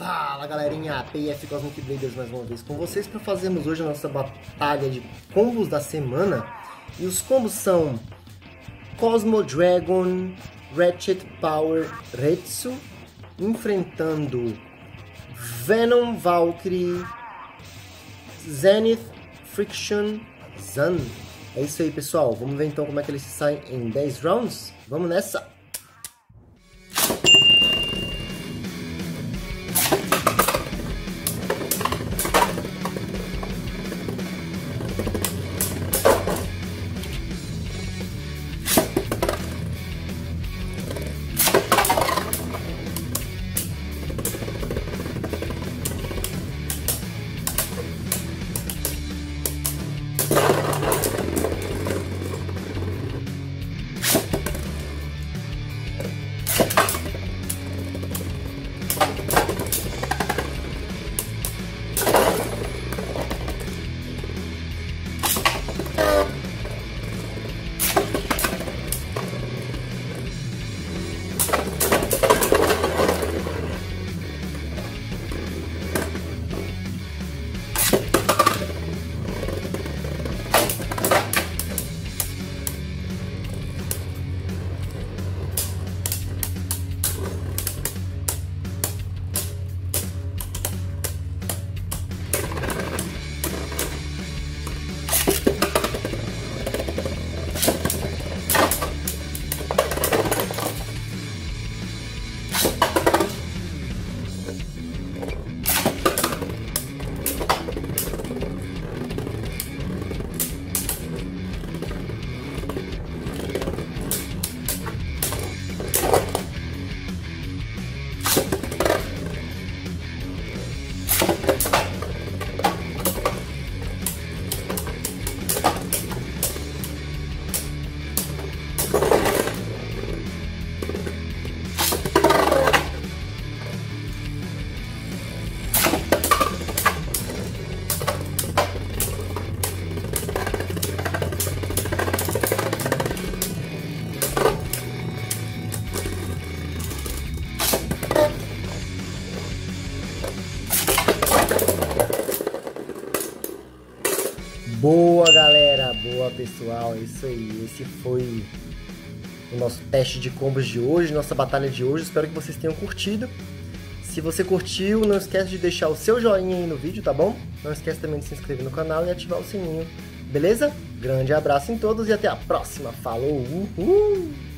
Fala galerinha, PF Cosmic Bladers mais uma vez com vocês para fazermos hoje a nossa batalha de combos da semana. E os combos são Cosmo Dragon Ratchet Power Retsu enfrentando Venom Valkyrie Zenith Friction Zan. É isso aí, pessoal, vamos ver então como é que eles se saem em 10 rounds? Vamos nessa! Boa galera, boa pessoal, é isso aí, esse foi o nosso teste de combos de hoje, nossa batalha de hoje, espero que vocês tenham curtido. Se você curtiu, não esquece de deixar o seu joinha aí no vídeo, tá bom? Não esquece também de se inscrever no canal e ativar o sininho, beleza? Grande abraço em todos e até a próxima, falou, uhul!